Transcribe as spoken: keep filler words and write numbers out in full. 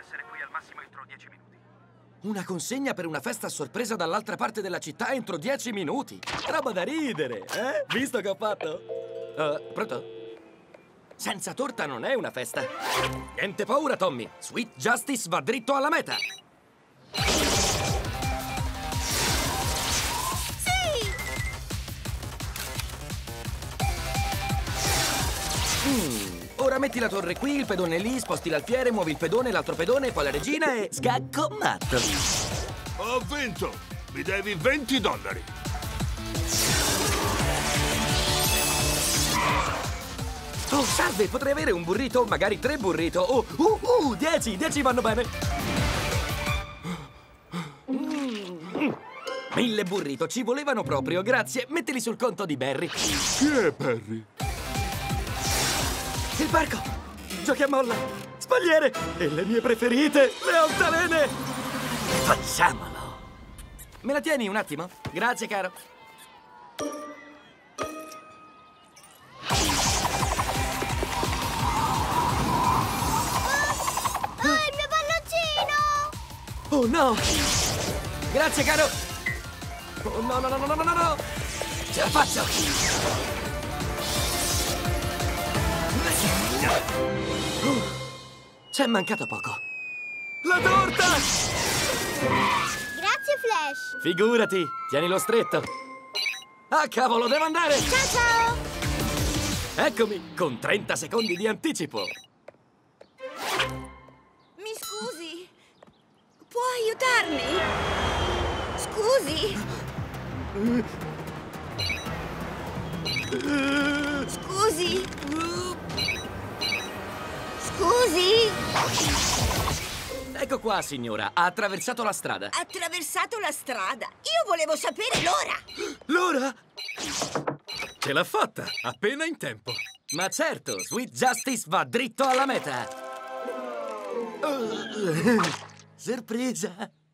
essere qui al massimo entro dieci minuti. Una consegna per una festa a sorpresa dall'altra parte della città entro dieci minuti. Roba da ridere, eh? Visto che ho fatto? Uh, pronto? Senza torta non è una festa. Niente paura, Tommy. Sweet Justice va dritto alla meta. Sì! Mm. Ora metti la torre qui, il pedone lì, sposti l'alfiere, muovi il pedone, l'altro pedone, poi la regina e... Scacco matto! Ho vinto! Mi devi venti dollari! Oh, salve! Potrei avere un burrito? Magari tre burrito? Oh, uh, uh, dieci! Dieci vanno bene! Mm. Mille burrito, ci volevano proprio, grazie! Mettili sul conto di Barry! Chi è Barry? Il parco! Giochi a molla! Spalliere! E le mie preferite! Le altalene! Facciamolo! Me la tieni un attimo? Grazie, caro. Oh, il mio palloncino! Oh, no! Grazie, caro! Oh, no, no, no, no, no, no, no! Ce la faccio! C'è mancato poco. La torta! Grazie, Flash! Figurati, tienilo stretto. Ah, cavolo, devo andare! Ciao, ciao! Eccomi, con trenta secondi di anticipo. Mi scusi? Può aiutarmi? Scusi? Scusi? Scusi? Ecco qua, signora. Ha attraversato la strada. Ha attraversato la strada. Io volevo sapere l'ora. L'ora? Ce l'ha fatta, appena in tempo. Ma certo, Sweet Justice va dritto alla meta. Uh, sorpresa.